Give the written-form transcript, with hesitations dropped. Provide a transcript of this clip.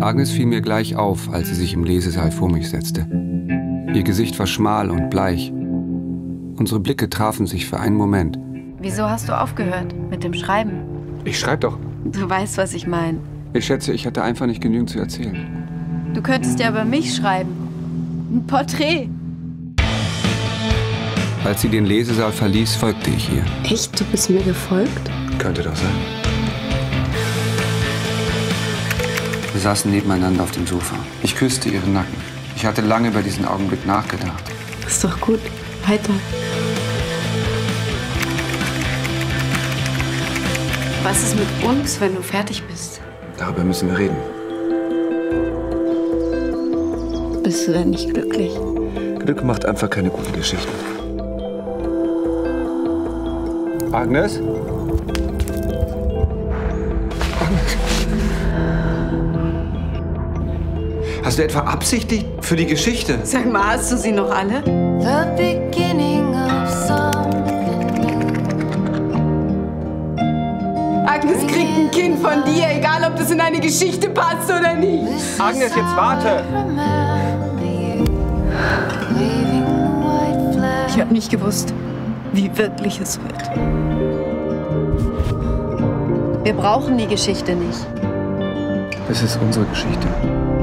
Agnes fiel mir gleich auf, als sie sich im Lesesaal vor mich setzte. Ihr Gesicht war schmal und bleich. Unsere Blicke trafen sich für einen Moment. Wieso hast du aufgehört mit dem Schreiben? Ich schreibe doch. Du weißt, was ich meine. Ich schätze, ich hatte einfach nicht genügend zu erzählen. Du könntest ja über mich schreiben. Ein Porträt. Als sie den Lesesaal verließ, folgte ich ihr. Echt? Du bist mir gefolgt? Könnte doch sein. Wir saßen nebeneinander auf dem Sofa. Ich küsste ihren Nacken. Ich hatte lange über diesen Augenblick nachgedacht. Ist doch gut. Weiter. Was ist mit uns, wenn du fertig bist? Darüber müssen wir reden. Bist du denn nicht glücklich? Glück macht einfach keine guten Geschichten. Agnes? Hast du etwa absichtlich für die Geschichte? Sag mal, hast du sie noch alle? The beginning of something new. Agnes kriegt ein Kind von dir, egal ob das in eine Geschichte passt oder nicht. Agnes, jetzt warte! Ich habe nicht gewusst, wie wirklich es wird. Wir brauchen die Geschichte nicht. Das ist unsere Geschichte.